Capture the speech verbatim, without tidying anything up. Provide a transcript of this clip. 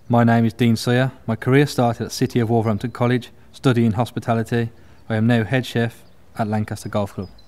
My name is Dean Sawyer. My career started at City of Wolverhampton College, studying hospitality. I am now head chef at Lancaster Golf Club.